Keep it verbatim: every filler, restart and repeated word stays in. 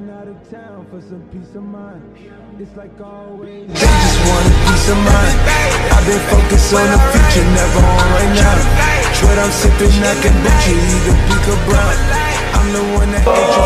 out of town for some peace of mind. It's like always, they just want a piece of mind. I've been focused on the future, never on right now. But I'm sipping that kombucha, either pink or brown. I'm the one that